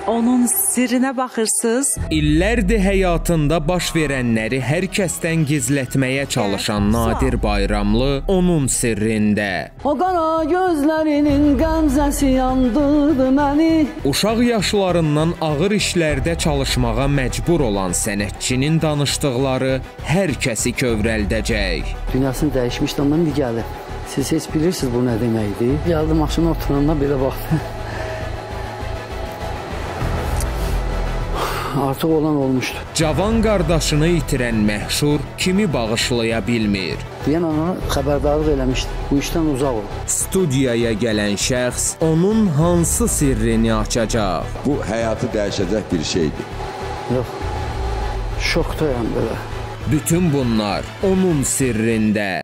onun sirrinə baxırsınız. İllərdir həyatında baş verənləri hər kəsdən gizlətməyə çalışan Nadir Bayramlı onun sirrində. O qara gözlərinin qəmzəsi yandırdı məni. Uşaq yaşlarından ağır işlərdə çalışmağa məcbur olan sənətçinin danışdıqları hər kəsi kövrəldəcək. Dünyasını dəyişmişdi, ondan bir gəlir. Siz heç bilirsiniz bu nə deməkdir? Gəldi maşına oturanda belə baxdı. Artıq olan olmuşdu. Cavan qardaşını itirən məşhur kimi bağışlaya bilmir. Deyən ona xəbərdarlıq eləmişdi. Bu işdən uzaq ol. Studiyaya gələn şəxs onun hansı sirrini açacaq? Bu həyatı dəyişəcək bir şeydir. Yox, şokdayam belə. Bütün bunlar onun sirrində.